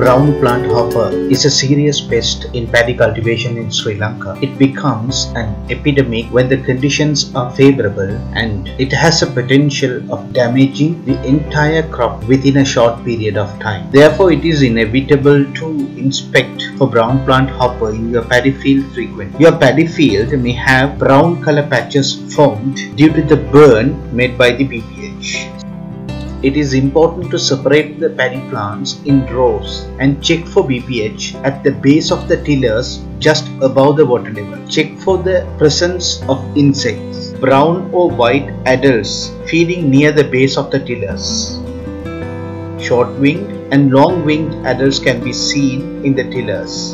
Brown plant hopper is a serious pest in paddy cultivation in Sri Lanka. It becomes an epidemic when the conditions are favorable, and it has a potential of damaging the entire crop within a short period of time. Therefore, it is inevitable to inspect for brown plant hopper in your paddy field frequently. Your paddy field may have brown color patches formed due to the burn made by the BPH. It is important to separate the paddy plants in rows and check for BPH at the base of the tillers just above the water level. Check for the presence of insects, brown or white adults feeding near the base of the tillers. Short-winged and long-winged adults can be seen in the tillers.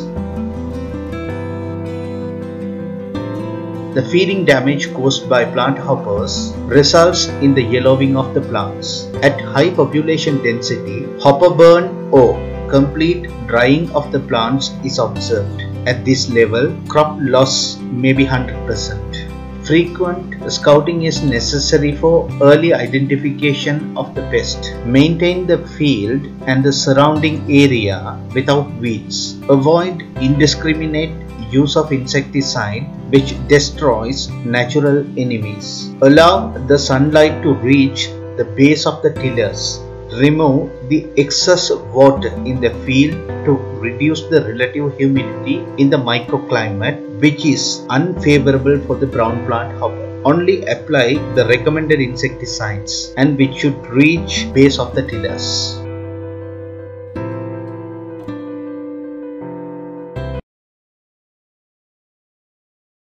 The feeding damage caused by plant hoppers results in the yellowing of the plants. At high population density, hopper burn or complete drying of the plants is observed. At this level, crop loss may be 100%. Frequent scouting is necessary for early identification of the pest. Maintain the field and the surrounding area without weeds. Avoid indiscriminate use of insecticide which destroys natural enemies. Allow the sunlight to reach the base of the tillers. Remove the excess water in the field to reduce the relative humidity in the microclimate, which is unfavorable for the brown plant hopper. Only apply the recommended insecticides and which should reach base of the tillers.